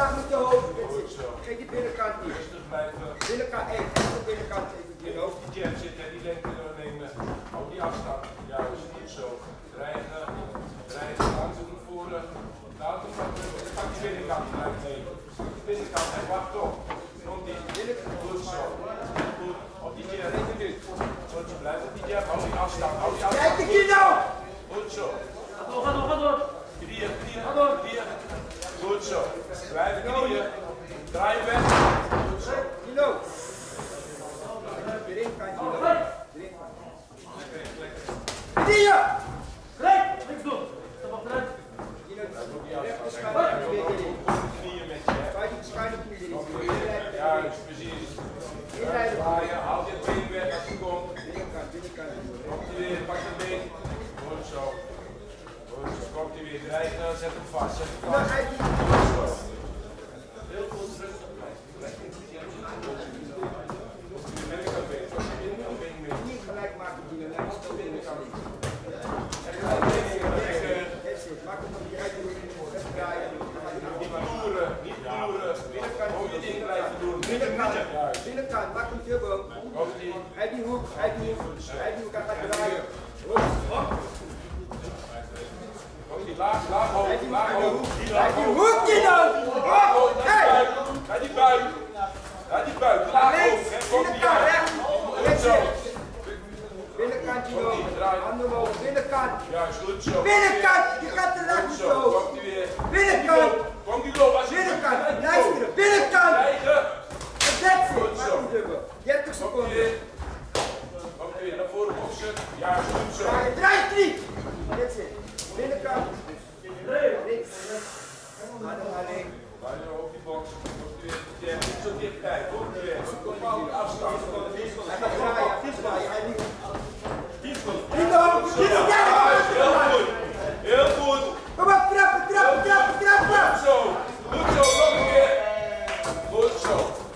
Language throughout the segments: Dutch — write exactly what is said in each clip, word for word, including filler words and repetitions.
slag met je hoofd. Kijk die binnenkant hier. Rustig blijven. Binnenkant, één. Echt de binnenkant even. In de hoofd die jab zit en die lengte nemen. Hou die afstand. Juist, goed zo. Dreigen, dreigen, langzaam naar voren. Nou, dan pak die binnenkant gelijk mee. Pak die binnenkant en wacht op. Komt die binnenkant. Goed zo. Goed. Op die jab. Goed zo, blijf op die jab. Hou die afstand. Hou die afstand. Kijk de kino! Goed zo. Ga door, ga door, ga door. Knieën, knieën, knieën. Goed zo. Blijf knieën. Draai weg. Goed zo. Kino! Erin kan je nog. Erin kan je. Knieën! Recht, niks doen. Stap achteruit. Kino, recht de schuine knie weer erin. Knieën met je. Schuine die schuine knie erin. Juist, precies. Draaien, haal je been weg als je komt. Binnenkant, binnenkant. Komt hij weer, pak je been. Goed zo. Goed zo, komt hij weer. Dreigen, zet hem vast. Zet hem vast. Goed zo. Heel goed, rustig blijven. Niet gelijk maken die een lijst op binnenkant. Maak hem niet uit. Even draaien. Niet boeren, niet boeren. Binnenkant moet je dingen blijven doen. Binnenkant, binnenkant, maak hem dubbel. Komt ie. Uit die hoek, uit die hoek, uit die hoek, hij gaat draaien. Komt ie, laag, laag hoog, laag hoog. Uit die hoek, Kino! Laag hoog, naar die buik. Naar die buik, laag hoog. Komt die uit. Goed zo. Binnenkant, Kino. Handen omhoog, binnenkant. Juist, goed zo. Binnenkant, je gaat te lachen Goed zo, zo. komt ie weer. Binnenkant, Komt die loop, als je binnenkant, luisteren, binnenkant. Krijgen. That's it, maak hem dubbel. dertig Komt ie seconden. weer. Komt ie weer, naar voren boksen. Juist, goed zo. Draai, draai drie. That's it. Binnenkant. Links. Ademhaling. Waar je op die box. Komt ie weer. Niet zo dichtbij, komt ie weer. Bepaalde afstand. Hij gaat draaien, hij gaat draaien. Hij liep. Kino, Goed zo. Kino, ja! Heel goed. Heel goed. Kom op, trappen, trappen, trappen, trappen. Goed zo. Goed zo, nog een keer. Goed zo.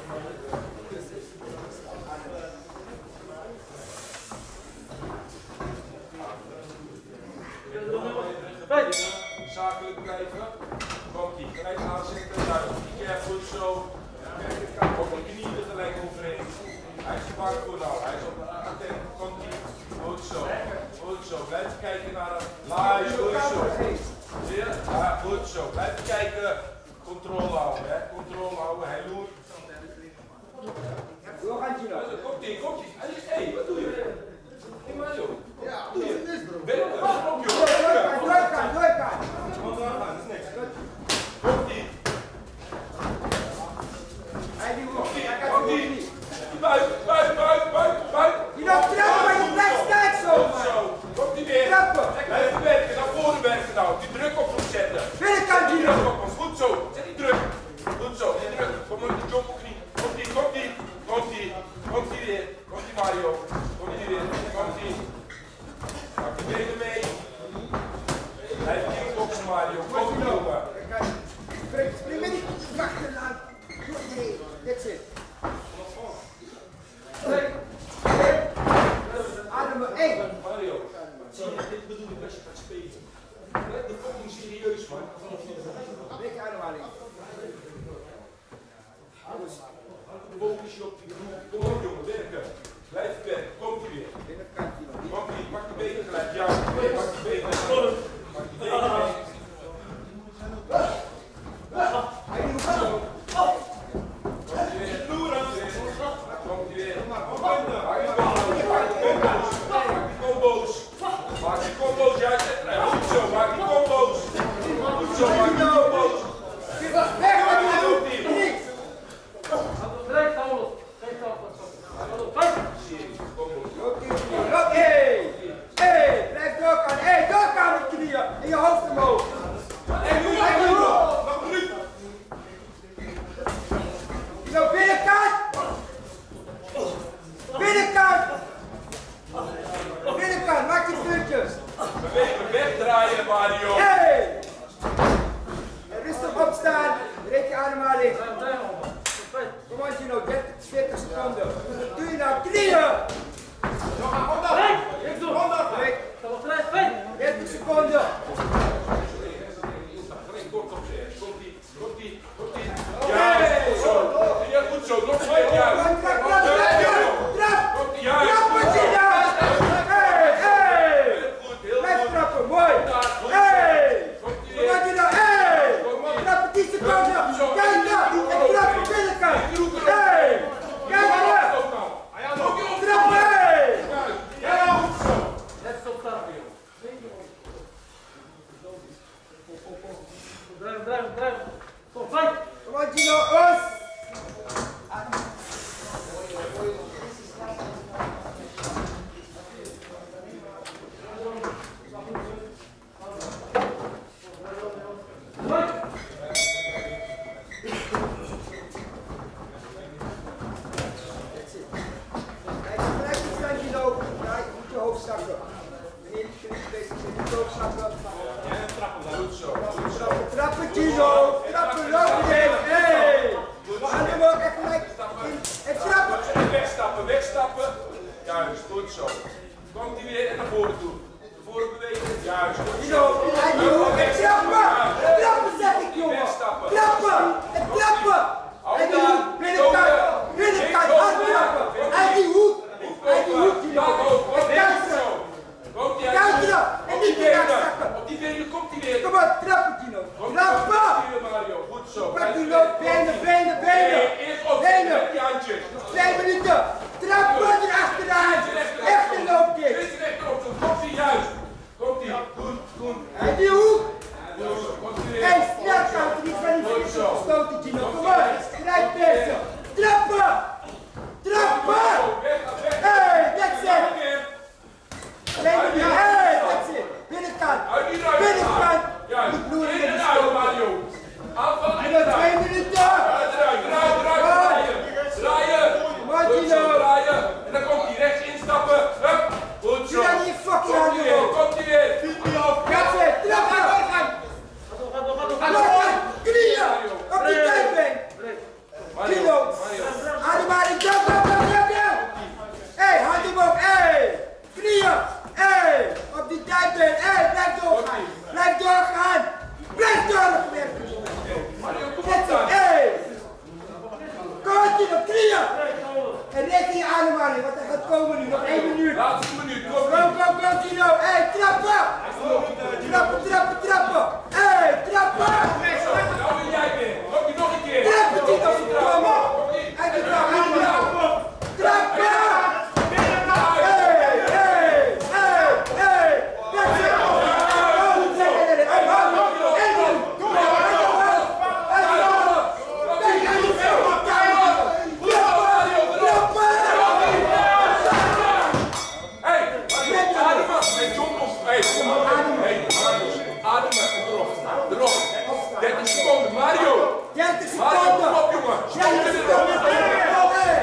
Zakelijk blijven. Komt ie. Gelijk aanzetten. Juist. Die keer goed zo. Op de knieën er gelijk overheen. Hij is bang voor nou. Hij is op de attent. Komt ie. Goed zo. Goed zo. Blijf kijken naar hem. Live. Goed zo. Zie je? Ja, goed zo. Blijf kijken. Controle houden. Hè. Controle houden. Hij loert. Door gaan, Kino. Komt ie. Komt ie. Hé, hey, wat doe je? Hé, Mario. Ja, wat doe je? Werken. Kom joh. Doorgaan, doorgaan, doorgaan. Komt ie. Hij die hoek, hij gaat Komt de hoek ie. niet. Buik, buik, buik, buik, buik. Kino, trappen, maar je blijft staan zo, Goed man. zo. Komt ie weer. Trappen. Blijf werken. Naar voren werken nou. Die druk op hem zetten. Binnenkant, Die Kino. druk op hem. Goed zo. Zet die druk. Goed zo. Die druk. Kom op die jump op knie. Komt ie, komt ie. Komt ie. Komt ie weer. Komt ie Mario. Komt ie weer. Komt ie. Pak de benen mee. Blijf kickboksen Mario. Komt ie jongen. Spring, spring met die achteraan. Doe het erin. That's it. Ademen, één. Mario. Zie je, dit bedoel ik als je gaat spelen. Blijf de fucking serieus man. Breek ademhaling. Focus je op die groep. Kom op jongen, werken. Blijf werken. Komt ie weer. Binnenkant, Kino. Komt ie, pak die benen gelijk. Ja, pak die benen. Pak die benen mee. Hij die hoek zo. Komt ie weer. Komt ie weer. Maak die combo's. Maak die combo's. Maak die combo's. Maak die combo's. Juist. Goed zo, maak die combo's. Goed zo, maak die combo's. Weg met die hoek. Niks. Recht, hou los. Recht, hou los. Komt-ie, komt-ie, komt-ie. Ja, goed zo. Ja, goed zo. Nog twee, juist. Trap, trap, trap, trap. Komt-ie, juist. Trap, Martina. Hey, hey. Heel goed, heel Blijf goed. trappen, mooi. Goed zo. Hey. Komt-ie Wat maak je weer. nou? Hey. Trappen tien seconden. Kijk daar. En trap op binnenkant. Hey. Kijk daar. Trappen. Hey. Ja, goed zo. Net stop staan. Drijven, drijven, drijven. Kom, fight. Kom on, Gino. Os. Fight. Kijk, gelijk iets aan Gino. Ja, je moet je hoofd zakken. Meneer, je kunt bezig zijn. Je hoofd zakken. Goed zo. Goed zo. Trappen, trappen, Gino. Trappen, lopen erin. Hey. Handen omhoog en gelijk. En trappen. En wegstappen, wegstappen. Juist, goed zo. Komt hij weer en naar voren toe. Naar voren bewegen. Juist, goed Gino, zo. en Gino, en trappen. En trappen zeg ik, jongen. Wegstappen. Trappen. En trappen. En die hoek, binnenkant. Binnenkant, hard trappen. En die hoek. En die hoek, Gino. En kuiten. Komt hij Kuiten. En niet meer zakken. Op die benen komt hij weer. Kom op, trappen, Gino. Komt Trappen. hij weer, Mario. Goed zo. Pak die loop, benen, benen, benen. Nee, eerst op Benen. met die handjes. Twee minuten. Trappen erachteraan. Echt een loopkick. Dit is rechterop. Komt hij juist. Komt hij. Goed, goed. En die hoek. Goed zo. Komt hij weer. Hey, snelkant, niet van die voeten gestoten, Gino. Kom op, strijd persen. Trappen. Trappen. Hey, that's it. Alleen maar die, hey, that's it. Binnenkant. Binnenkant. Juist. Niet loeren In met en die uit, stoot. Mario. Aanval en Nog eruit. twee minuten. Draai, draai, draai, draaien. Draaien. Goed zo, draaien. En dan komt hij rechts instappen. Hup. Goed zo. Doe dat niet fucking Komt hij weer, handen op. komt hij weer. That's it. Trappen. Ga door, ga door, ga door, ga door. Trappen. Knieën. Op die dijkbeen. Mario, Kilo. Mario. Ademhaling. Drop, drop, drop, drop, drop. Hey, hand omhoog. Hey. Knieën. Hey. Op die dijkbeen. Hey, blijf doorgaan. Blijf doorgaan. Blijf doorgaan. Mario, kom op That's dan. it. Hey. Kom op, Gino. Knieën. En reken je ademhaling, want hij gaat komen nu. Nog één minuut. Laatste minuut, kom Go, go, go, Gino. Hey, trappen. Trappen, trappen, trappen. Hey, trappen. Nou wil jij weer. Kom je nog een keer. Trappen, Gino. Kom op. Uit de trap, uit de trap. Trappen. Hey, hey, hey, hey. That's it. Oh, nee, nee, nee, nee. Hey, ho, ho. Hey, kom op. Uit de hoofd. Uit de hoofd. Nee, uit de hoofd. Trappen. Hey, Mario, ademen. Hey, John, of... Hey, kom maar. Hey, Mario, ademen. Erop. Erop. dertig seconden. Mario. dertig Mario, kom seconden. op, jongen. dertig seconden. Hey.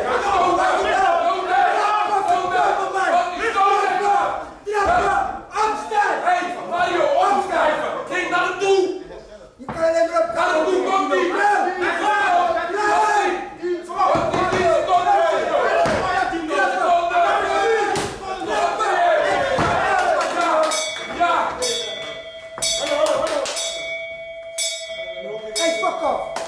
Trappen. Opstaan. Hey, Mario, opschrijven. Nee, naar het doel. Je kan alleen maar op Naar het doel, komt ie. Hey, fuck off!